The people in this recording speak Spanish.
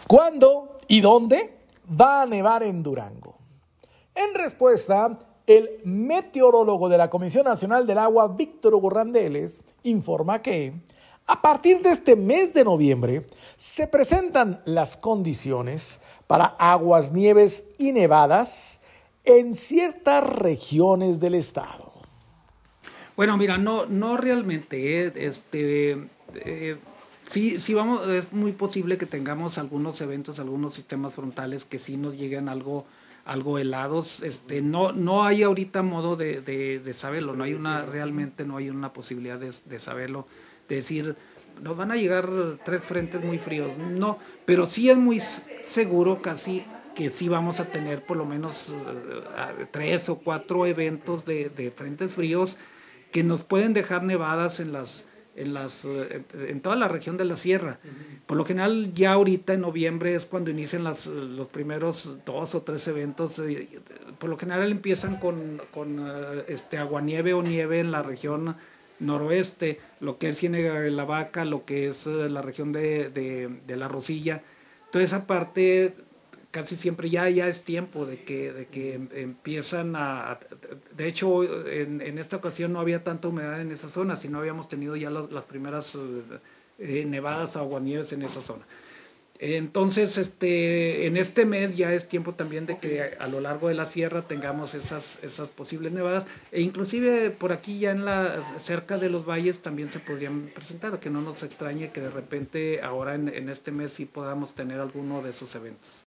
¿Cuándo y dónde va a nevar en Durango? En respuesta, el meteorólogo de la Comisión Nacional del Agua, Víctor Hugo Randeles, informa que a partir de este mes de noviembre se presentan las condiciones para aguas, nieves y nevadas en ciertas regiones del estado. Bueno, mira, no realmente, sí vamos, es muy posible que tengamos algunos eventos, algunos sistemas frontales que sí nos lleguen algo helados. No hay ahorita modo de saberlo, realmente no hay una posibilidad de saberlo, de decir, nos van a llegar 3 frentes muy fríos, no, pero sí es muy seguro casi que sí vamos a tener por lo menos 3 o 4 eventos de frentes fríos que nos pueden dejar nevadas en toda la región de la sierra. Por lo general, ya ahorita en noviembre es cuando inician los primeros 2 o 3 eventos. Por lo general empiezan con aguanieve o nieve en la región noroeste, lo que es Ciénega de la Vaca, lo que es la región de La Rosilla. Toda esa parte casi siempre ya es tiempo de que empiezan de hecho, en esta ocasión no había tanta humedad en esa zona, sino habíamos tenido ya las primeras nevadas o aguanieves en esa zona. Entonces, en este mes ya es tiempo también de que a lo largo de la sierra tengamos esas posibles nevadas, e inclusive por aquí ya cerca de los valles también se podrían presentar, que no nos extrañe que de repente ahora en este mes sí podamos tener alguno de esos eventos.